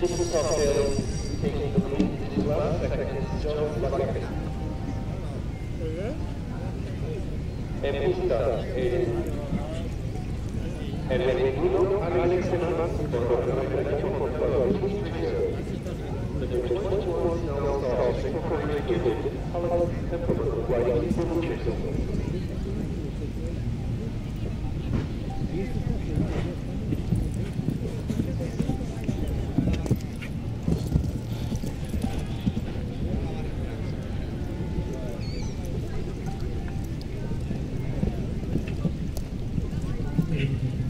This is cocktail taking the lead this last second, Joe Lagacre. En pista, el vehículo Alex Hernández por la recreación por todos los distritos. The 21 now starts incorporated Alex Temple White Evolution. Thank you.